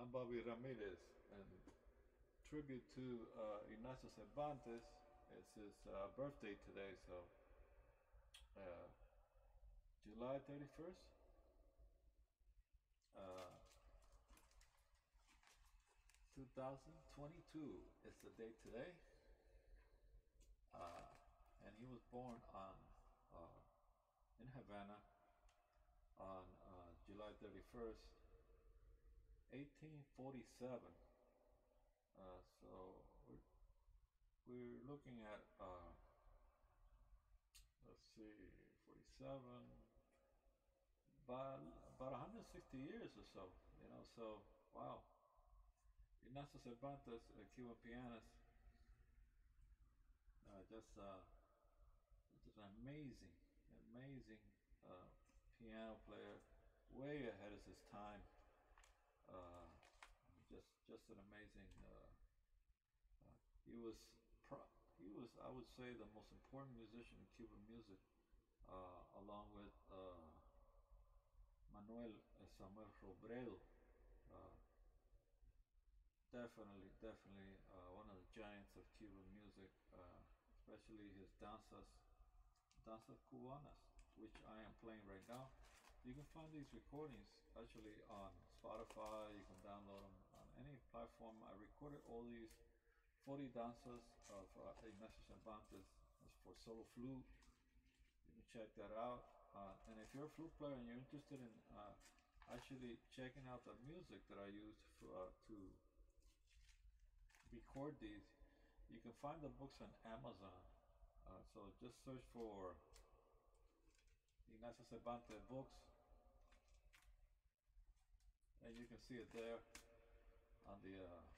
I'm Bobby Ramirez, and tribute to Ignacio Cervantes. It's his birthday today, so uh, July 31st, uh, 2022 is the date today, uh, and he was born on in Havana on July 31st, 1847. So we're looking at let's see, 47, about 160 years or so. So wow. Ignacio Cervantes, a Cuban pianist, just an amazing piano player, way ahead of his time. Uh, just an amazing. He was he was, I would say, the most important musician in Cuban music, along with Manuel Samuel Robredo. Uh, definitely one of the giants of Cuban music, especially his danzas cubanas, which I am playing right now. You can find these recordings actually on Spotify. You can download them on any platform. I recorded all these 40 danzas of Ignacio Cervantes for solo flute. You can check that out. And if you're a flute player and you're interested in actually checking out the music that I used to record these, you can find the books on Amazon. So just search for Ignacio Cervantes books, and you can see it there on the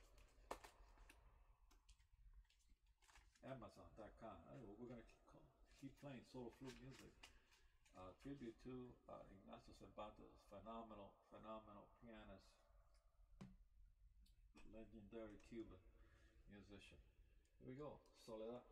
Amazon.com. Anyway, we're gonna keep playing solo flute music. Tribute to Ignacio Cervantes, phenomenal pianist, legendary Cuban musician. Here we go, Soledad.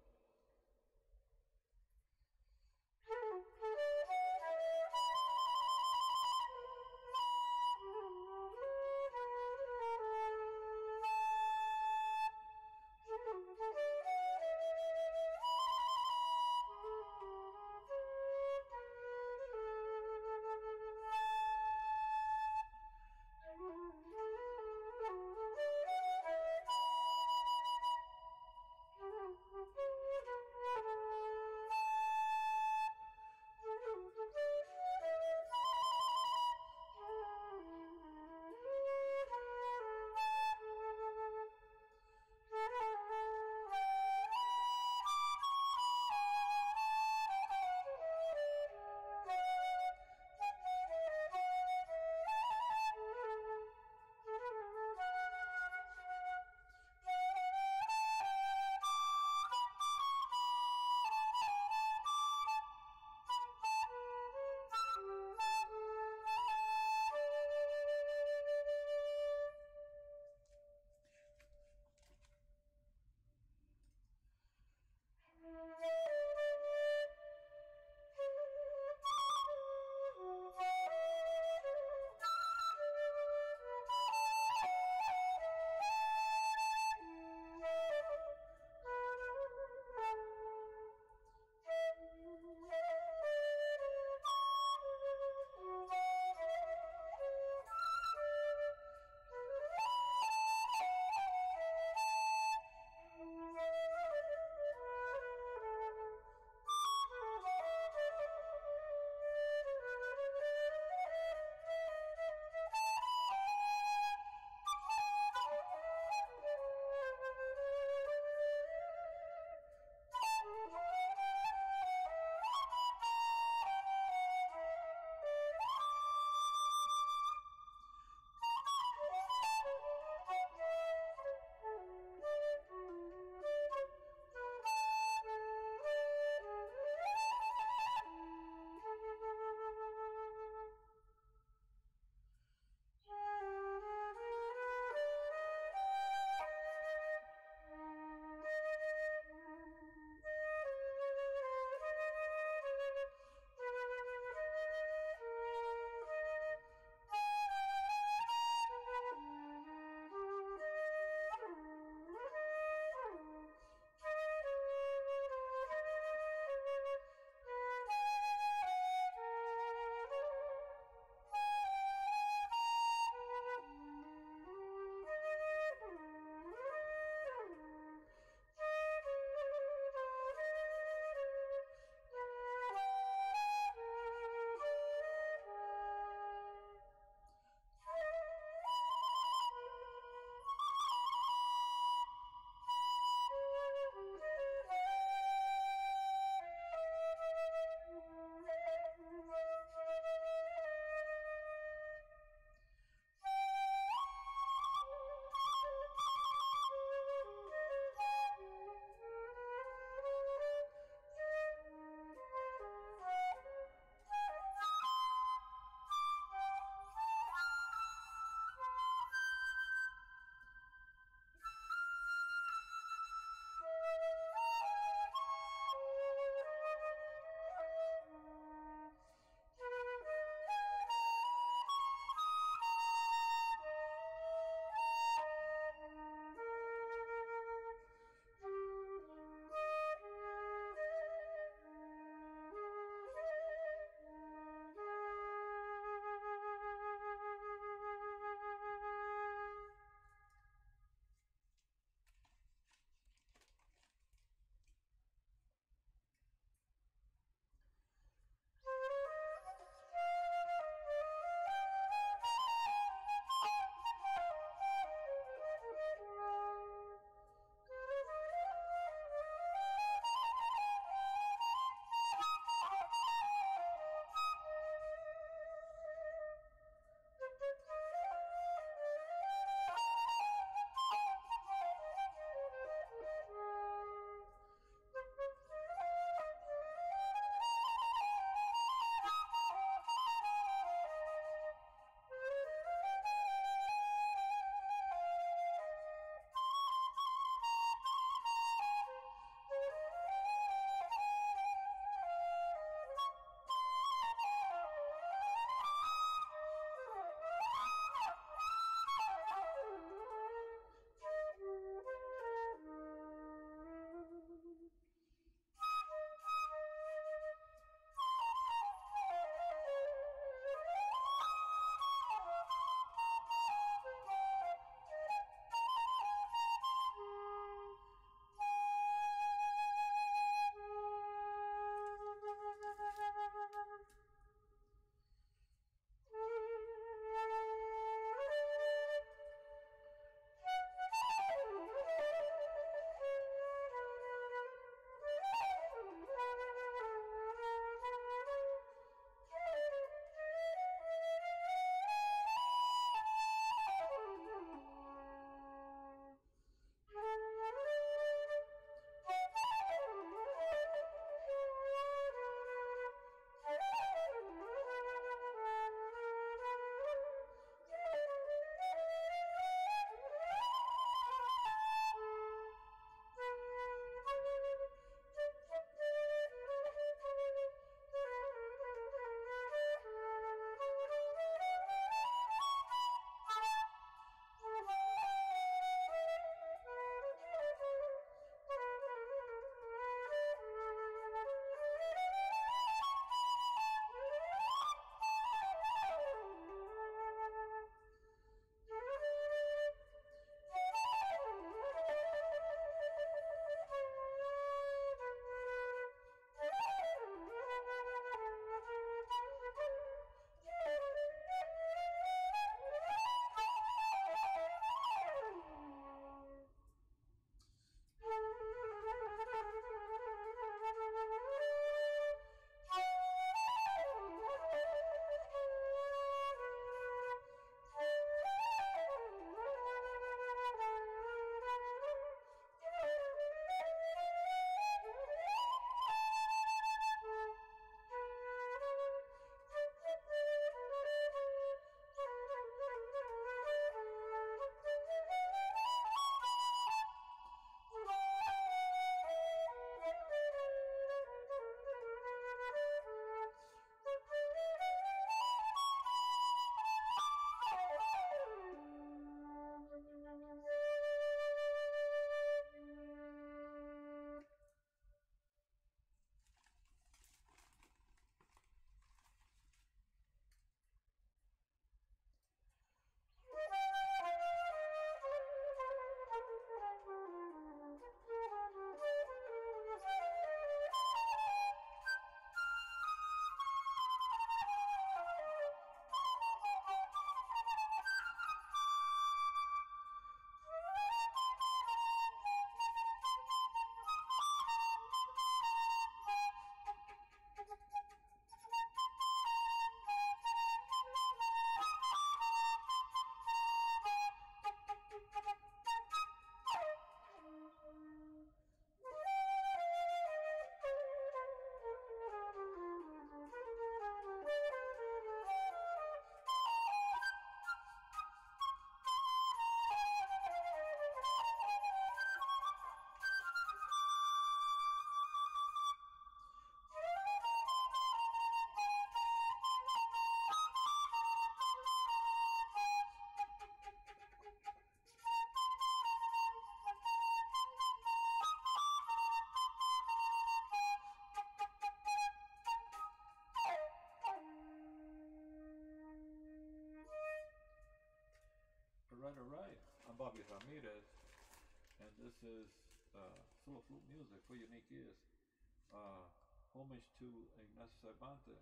Bobby Ramirez, and this is solo flute music for unique ears. Homage to Ignacio Cervantes,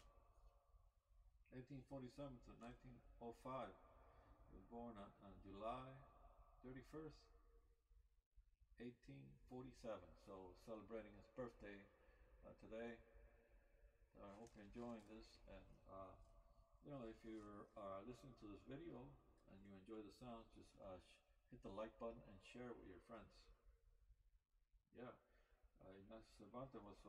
1847 to 1905. He was born on July 31st, 1847. So celebrating his birthday today. I hope you're enjoying this, and if you're listening to this video and you enjoy the sounds, just hit the like button and share it with your friends. Yeah, Ignacio Cervantes was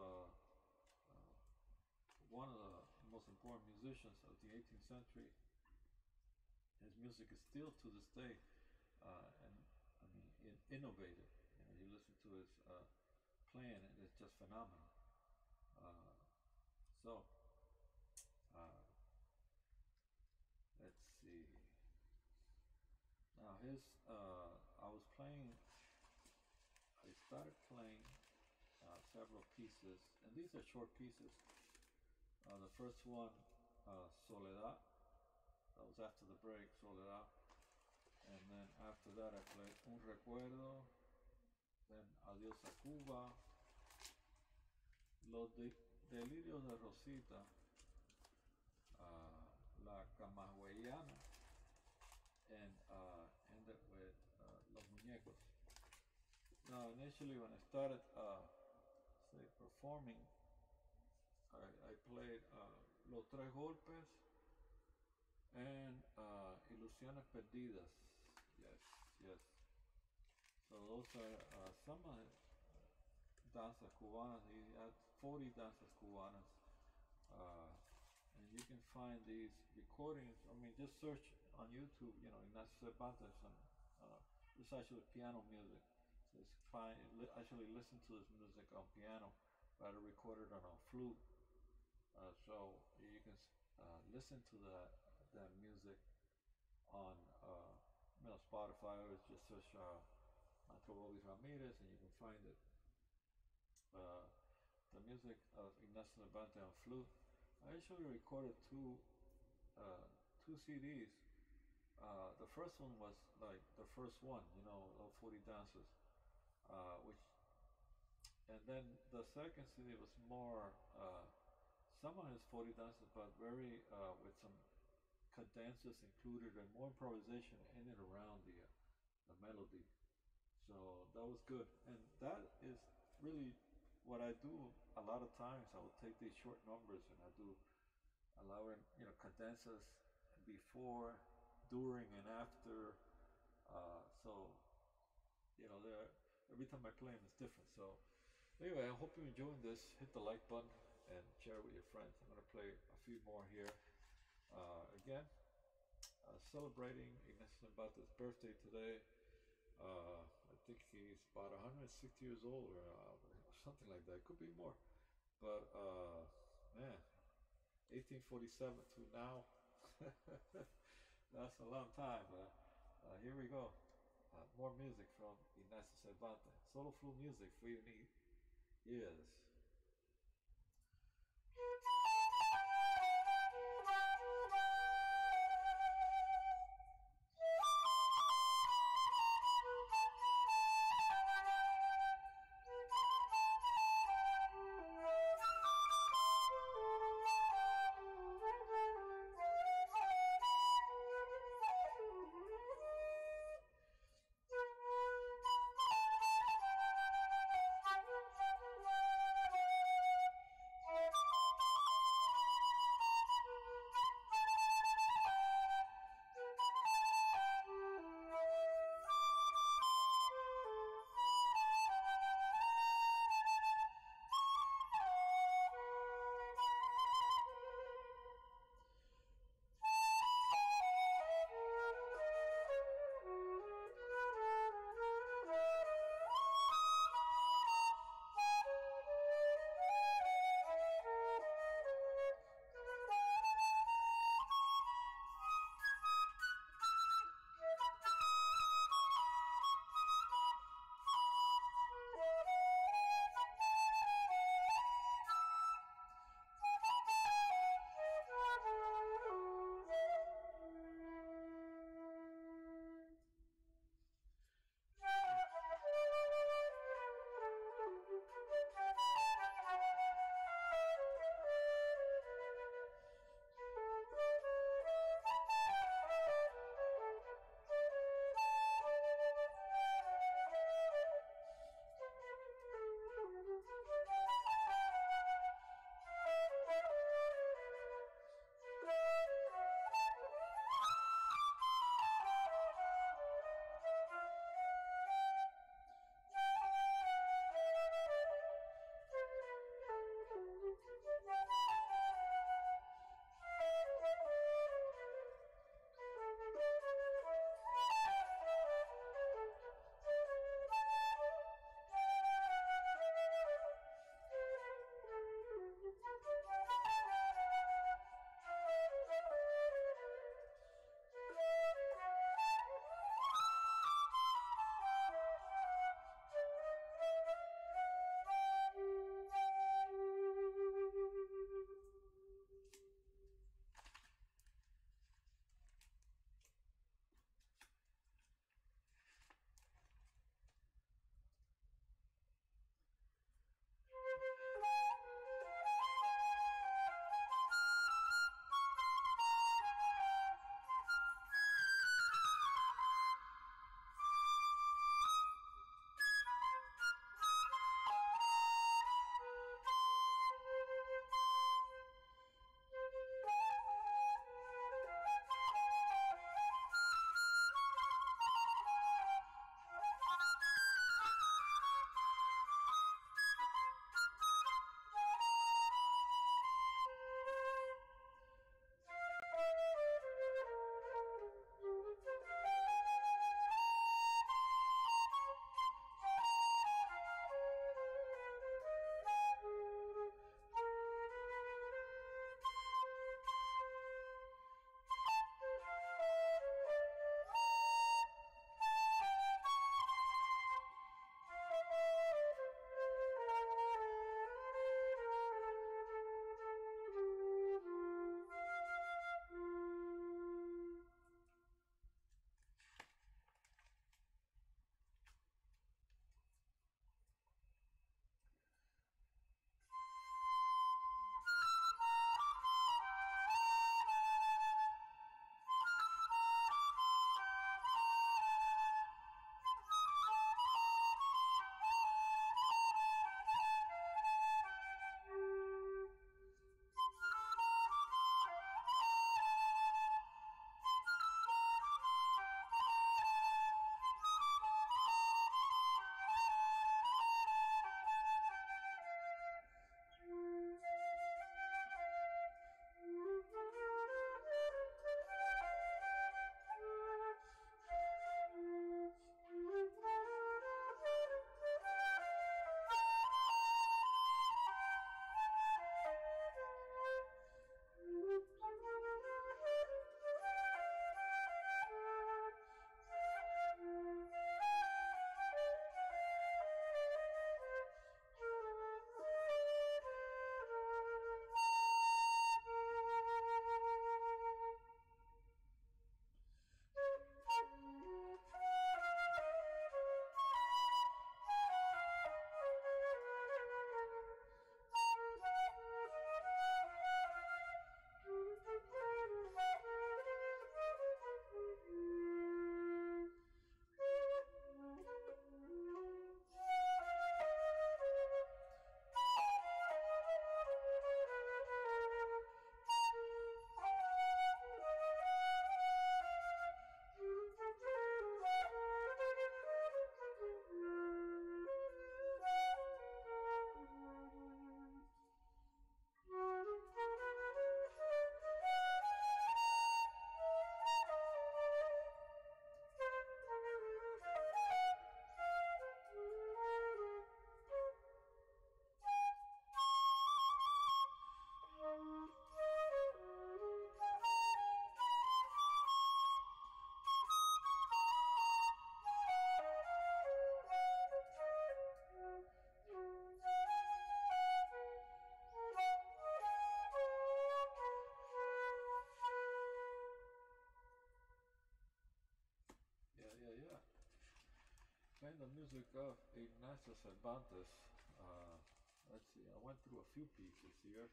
one of the most important musicians of the 18th century. His music is still to this day, and I mean, innovative. You listen to his playing, and it's just phenomenal. So, let's see. Now I started playing several pieces, and these are short pieces. The first one, Soledad, that was after the break, Soledad. And then after that I played Un Recuerdo, then Adiós a Cuba, Los Delirios de Rosita, La Camagüeyana, and ended with Los Muñecos. Now initially when I started performing, I played Los Tres Golpes and Ilusiones Perdidas. Yes. So those are some of the danzas cubanas. He had 40 danzas cubanas. And you can find these recordings. I mean, just search on YouTube, Ignacio Cervantes, and it's actually piano music. So it's fine. Actually listen to this music on piano, but I recorded on a flute. So you can listen to that music on Spotify, or just search Maestro Bobby Ramirez, and you can find it. The music of Ignacio Cervantes on flute. I actually recorded two CDs. The first one was like the first one, of 40 dances, and then the second CD was more some of his 40 dances, but very with some cadences included and more improvisation in and around the melody. So that was good, and that is really what I do a lot of times. I will take these short numbers and I do allowing cadences before, during, and after. So every time I play them, it's different. So anyway, I hope you're enjoying this. Hit the like button and share it with your friends. I'm going to play a few more here. Again, celebrating Ignacio Cervantes' birthday today. I think he's about 160 years old, or something like that. It could be more. But man, 1847 to now, that's a long time. But here we go. More music from Ignacio Cervantes. Solo flute music for your ears. playing the music of Ignacio Cervantes. Uh, let's see, I went through a few pieces here.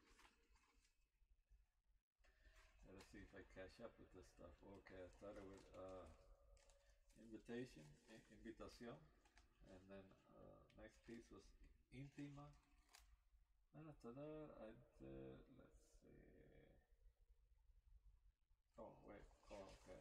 Let's see if I catch up with this stuff. Okay, I started with Invitación, and then next piece was Intima. And after that, I did, let's see. Oh, wait, oh, okay.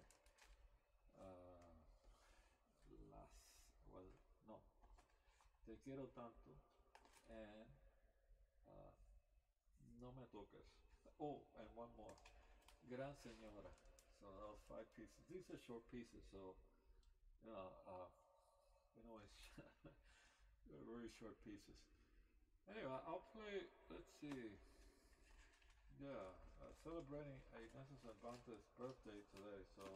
Las, well, no. Te quiero tanto, and uh, No me toques. Oh, and one more. Gran Señora. So that was 5 pieces. These are short pieces, so you know, it's very short pieces. Anyway, I'll play. Let's see. Yeah, celebrating Ignacio Cervantes' birthday today, so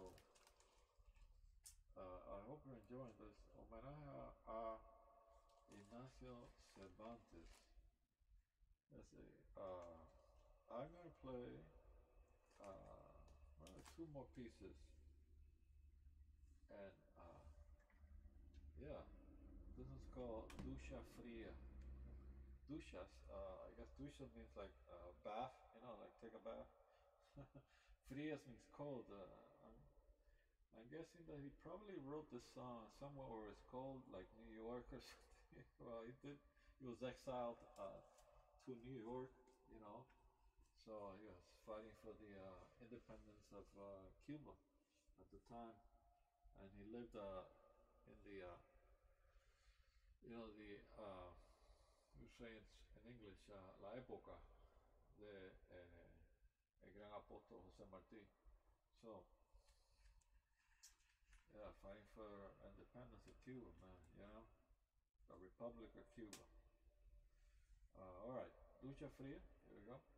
I hope you're enjoying this. Homenaje a Ignacio Cervantes. Let's see. I'm gonna play well, 2 more pieces, and yeah, this is called Dusha Fria. Dushas, I guess dusha means like bath, like take a bath. Frias means cold. I'm guessing that he probably wrote this song somewhere where it's cold, like New York or something. Well, he did. He was exiled to New York, so he was fighting for the independence of Cuba at the time, and he lived in the, we say it's in English, la época de el gran apóstol José Martí. So, yeah, fighting for independence of Cuba, man, the Republic of Cuba. All right, Ducha Fría, here we go.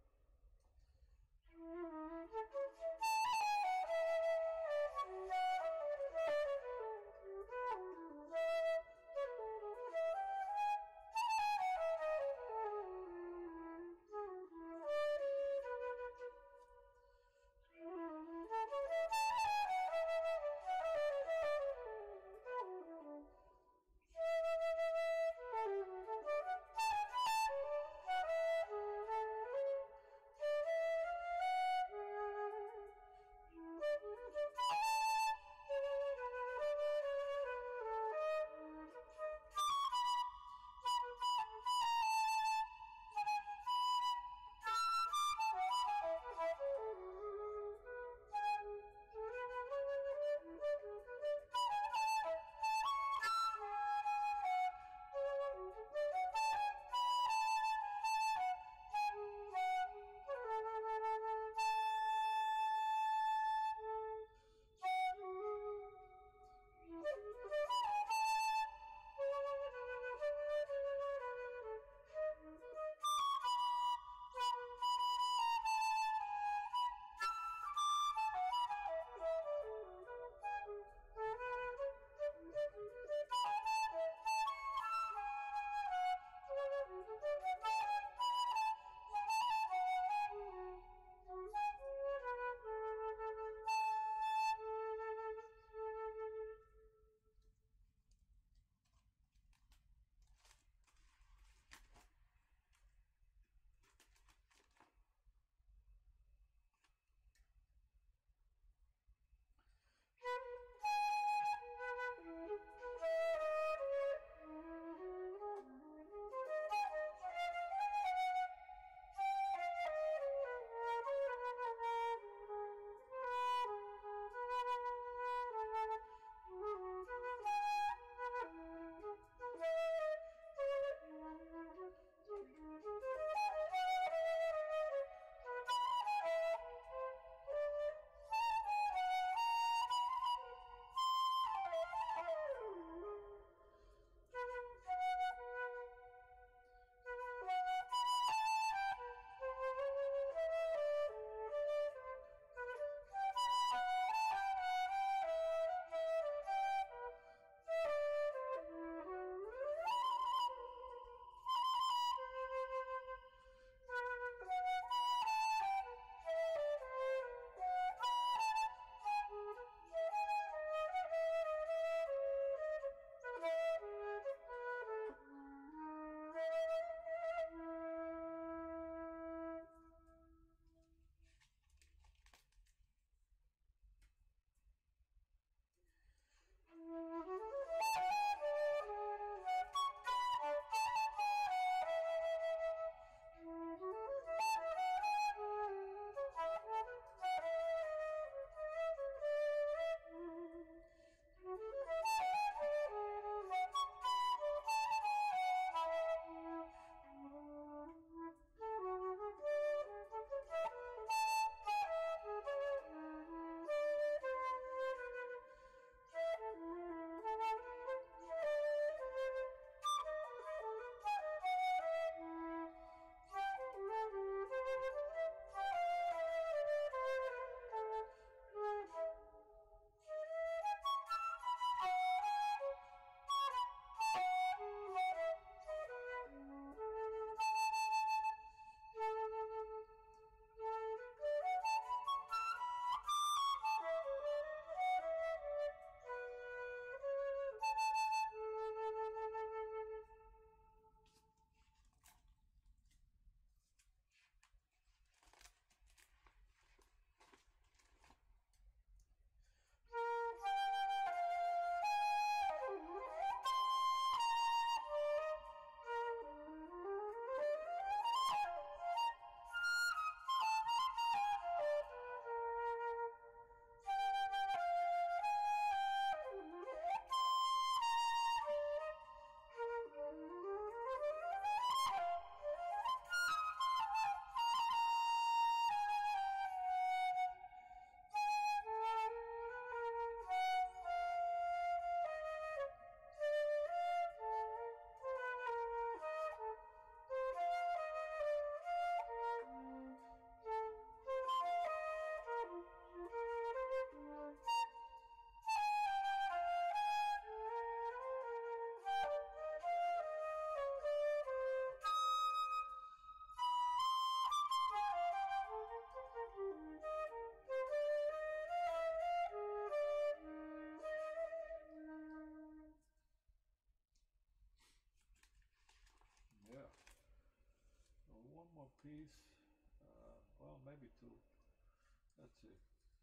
more piece. Well, maybe two. Let's see.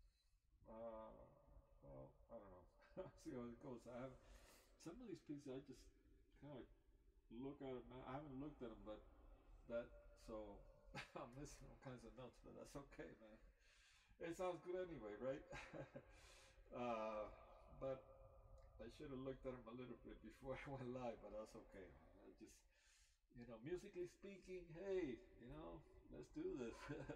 Well, I don't know. See how it goes. I have some of these pieces. I just kind of look at them. I haven't looked at them, but that so I'm missing all kinds of notes, but that's okay, man. It sounds good anyway, right? But I should have looked at them a little bit before I went live, but that's okay. I just, musically speaking, hey, let's do this.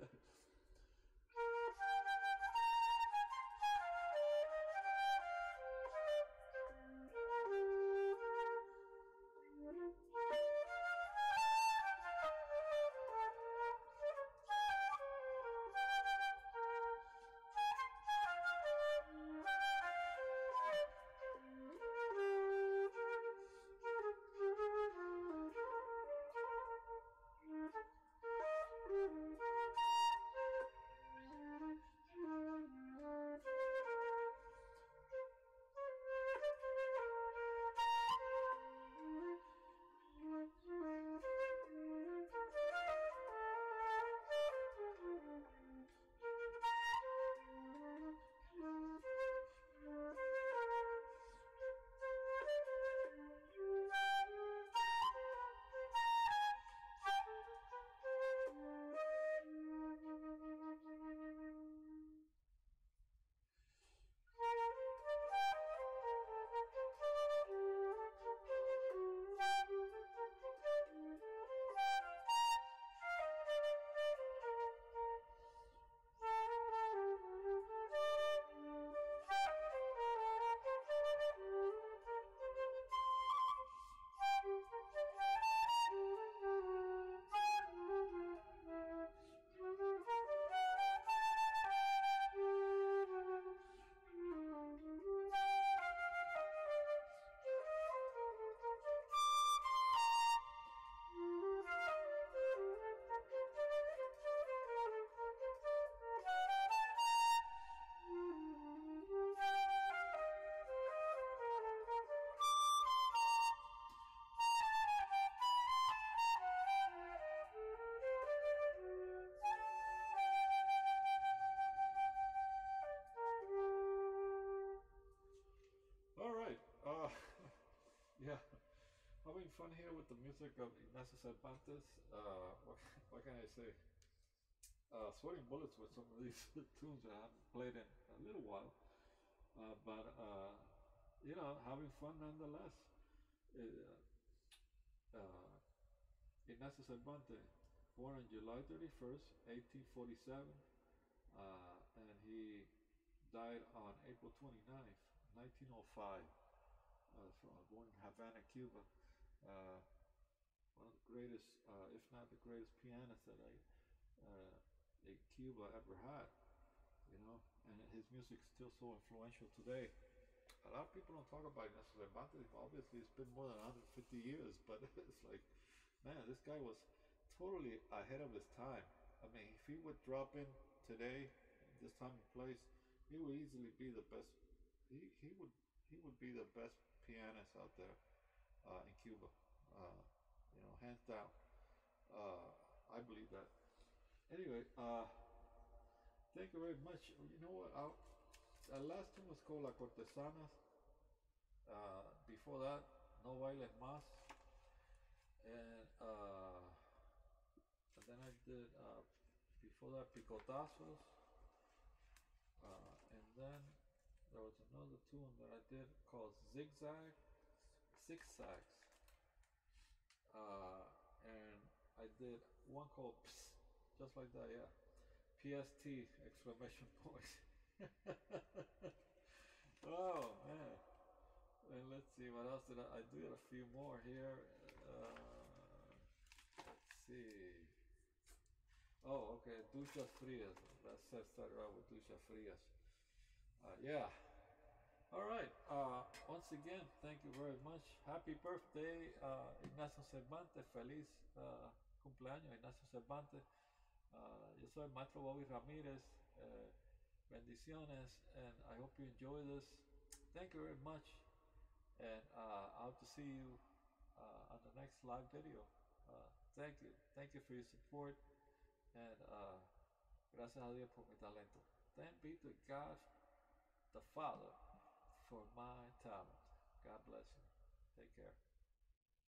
All right. Yeah, having fun here with the music of Ignacio Cervantes. What can I say? Sweating bullets with some of these tunes that I haven't played in a little while, but having fun nonetheless. Uh, Ignacio Cervantes, born on July 31st, 1847, and he died on April 29th, 1905. Born in Havana, Cuba. Uh, One of the greatest, if not the greatest pianist that Cuba ever had, and his music is still so influential today. A lot of people don't talk about Ignacio Cervantes. Obviously, it's been more than 150 years, but it's like, man, this guy was totally ahead of his time. I mean, if he would drop in today, this time and place, he would easily be the best. He would be the best pianist out there in Cuba. Hands down. I believe that. Anyway, thank you very much. You know what? Our last one was called La Cortesana. Before that, No Bailes Más. And then I did, before that, Picotazos. And then there was another tune that I did called Zigzag, Six Sags. And I did one called Psst, just like that, yeah. PST, exclamation point. Oh, man. And let's see, what else did I did a few more here. Let's see. Oh, okay, Duchas Frias. That set started out with Duchas Frias. Yeah. All right. Once again, thank you very much. Happy birthday, Ignacio Cervantes. Feliz cumpleaños, Ignacio Cervantes. Yo soy el Maestro Bobby Ramírez. Bendiciones, and I hope you enjoy this. Thank you very much, and I hope to see you on the next live video. Thank you for your support, and gracias a Dios por mi talento. Thank be to God, the Father, for my talent. God bless you. Take care.